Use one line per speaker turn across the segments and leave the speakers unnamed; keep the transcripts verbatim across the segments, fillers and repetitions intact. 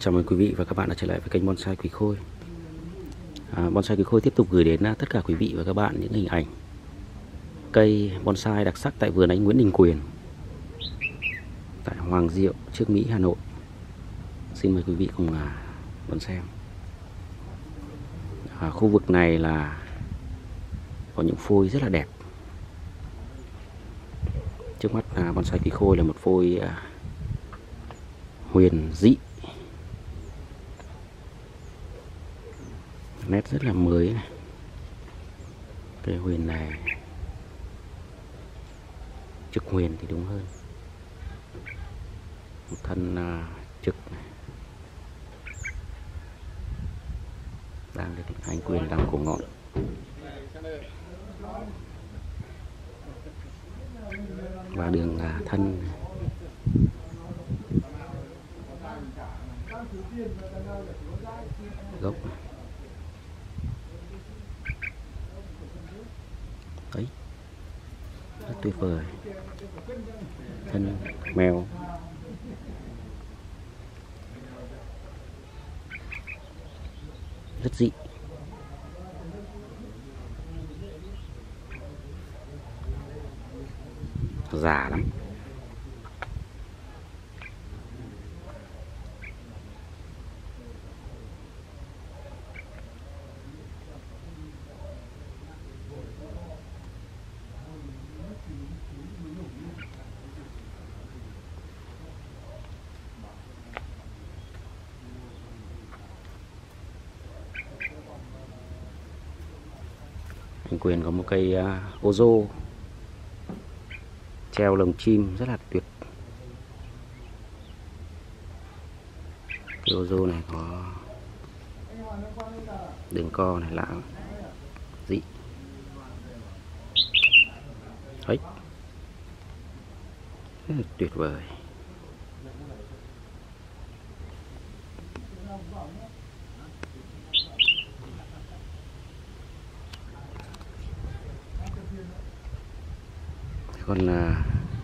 Chào mừng quý vị và các bạn đã trở lại với kênh Bonsai Quý Khôi. à, Bonsai Quý Khôi tiếp tục gửi đến tất cả quý vị và các bạn những hình ảnh cây bonsai đặc sắc tại vườn anh Nguyễn Đình Quyền tại Hoàng Diệu, Trương Mỹ, Hà Nội. Xin mời quý vị cùng à, đón xem. à, Khu vực này là có những phôi rất là đẹp. Trước mắt à, Bonsai Quý Khôi là một phôi à, huyền dị, nét rất là mới này. Cây huyền này trực huyền thì đúng hơn, một thân uh, trực này. Đang được anh Quyền đang cổ ngọn. Và đường uh, thân gốc ấy rất tuyệt vời. Thân mèo rất dị. Già lắm. Anh Quyền có một cây uh, Ozo treo lồng chim rất là tuyệt. Cây Ozo này có đường co này lạ dị. Đấy, rất là tuyệt vời. Còn là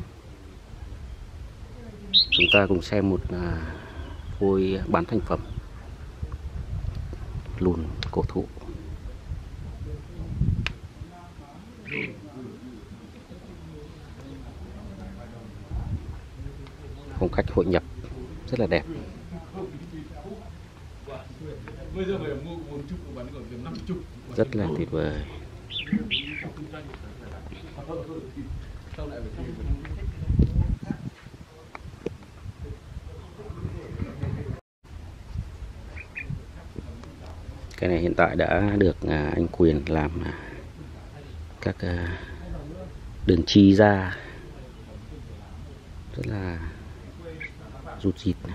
chúng ta cùng xem một là phôi bán thành phẩm lùn cổ thụ. Phong cách hội nhập rất là đẹp. Rất là tuyệt vời. Cái này hiện tại đã được à, anh Quyền làm à, các à, đường chi ra rất là rụt rịt này.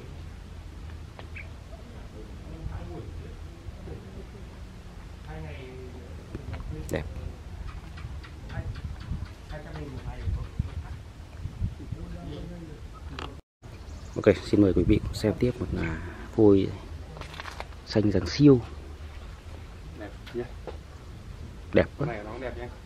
Đẹp. Ok, xin mời quý vị xem tiếp một là phôi xanh giáng siêu.
Đẹp nhé.
Đẹp quá.
Này nó đẹp nhé.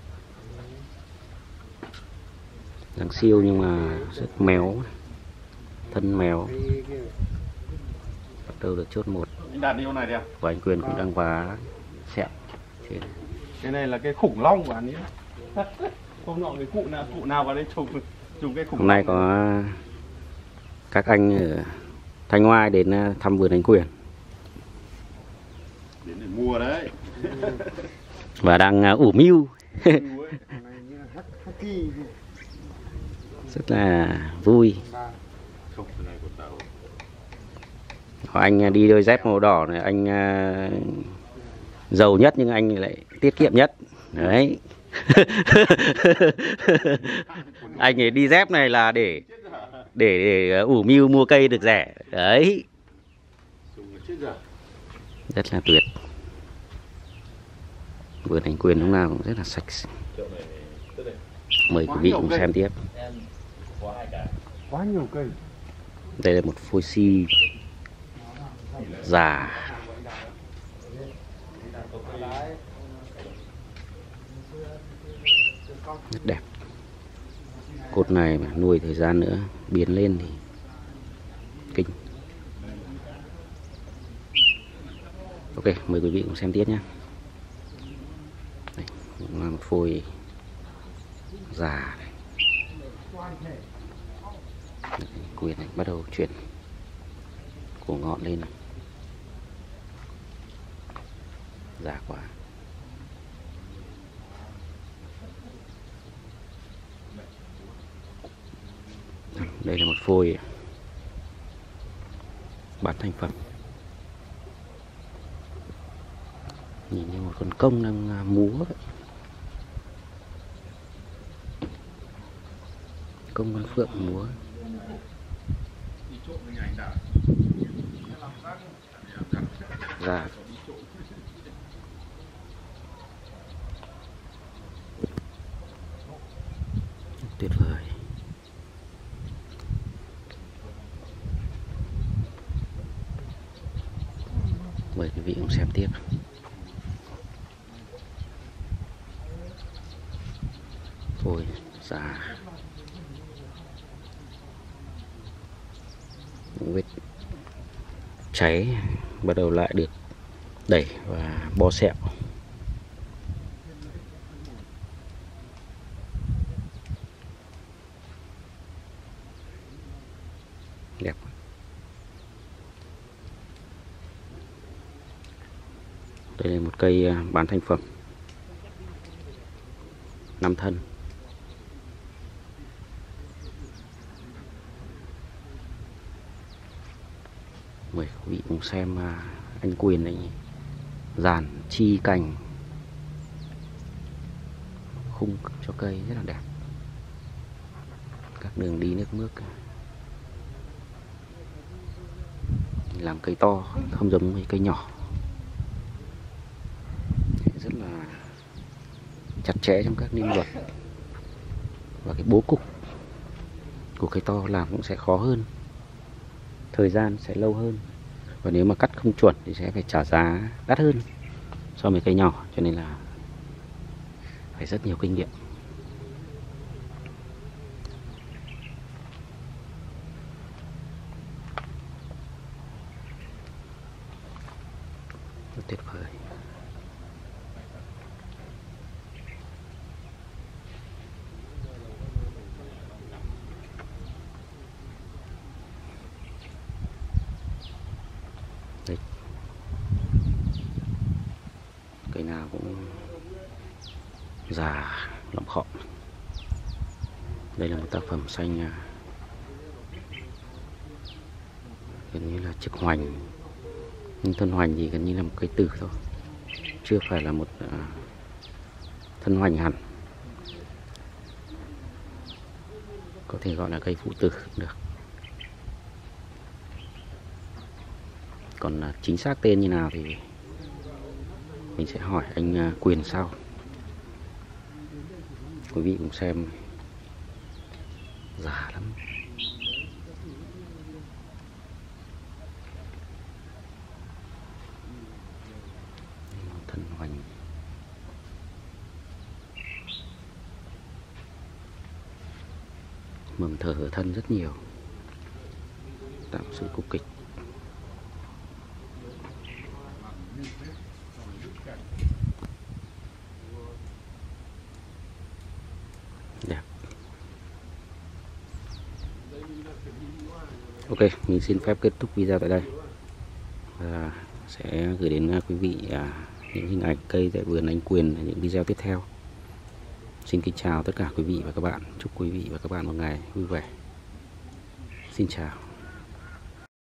Giáng siêu nhưng mà rất méo. Thân mèo. Bắt đầu được chốt một.
Đạt đi con này đi à?
Và anh Quyền cũng đang vá sẹo trên.
Cái này là cái khủng long của anh ấy. Không nọ cái cụ nào cụ nào vào đây trùng trùng cái khủng.
Hôm nay có các anh ở Thanh Oai đến thăm vườn anh Quyền.
Đến để mua đấy.
Và đang ủ mưu. Rất là vui. Anh đi đôi dép màu đỏ này, anh uh, giàu nhất nhưng anh lại tiết kiệm nhất. Đấy. Anh ấy đi dép này là để để để ủ mưu mua cây được rẻ. Đấy. Rất là tuyệt. Vườn anh Quyền lúc nào cũng rất là sạch. Mời quý vị cùng xem tiếp.
Quá nhiều cây.
Đây là một phôi si già. Rất đẹp. Cột này mà nuôi thời gian nữa biến lên thì kinh. mời quý vị cùng xem tiếp nhé. Đây cũng là một phôi già này. Quyền này bắt đầu chuyển cổ ngọn lên này. Già quá. Đây là một phôi bán thành phẩm, nhìn như một con công đang múa vậy. Công con phượng múa. Dạ. Tuyệt vời. Mời quý vị cùng xem tiếp. Phôi già. Vết cháy bắt đầu lại được đẩy và bo sẹo. Đẹp. Đây là một cây bán thành phẩm, năm thân. Mời quý vị cùng xem anh Quyền này dàn chi cành, khung cho cây rất là đẹp, các đường đi nước mướt, làm cây to không giống với cây nhỏ, rất là chặt chẽ trong các niêm luật, và cái bố cục của cây to làm cũng sẽ khó hơn, thời gian sẽ lâu hơn, và nếu mà cắt không chuẩn thì sẽ phải trả giá đắt hơn so với cây nhỏ, cho nên là phải rất nhiều kinh nghiệm. Rất tuyệt vời. Đây. Cây nào cũng già lắm khọ. Đây là một tác phẩm xanh gần như là trực hoành, nhưng thân hoành thì gần như là một cây tử thôi, chưa phải là một uh, thân hoành hẳn, có thể gọi là cây phụ tử cũng được. Còn uh, chính xác tên như nào thì mình sẽ hỏi anh uh, Quyền sau. Quý vị cùng xem, già lắm. Thân hoành. Mầm thở ở thân rất nhiều, tạo sự cục kịch. Đẹp. Ok, mình xin phép kết thúc video tại đây. Và sẽ gửi đến quý vị à, những hình ảnh cây tại vườn anh Quyền ở những video tiếp theo. Xin kính chào tất cả quý vị và các bạn. Chúc quý vị và các bạn một ngày vui vẻ. Xin chào.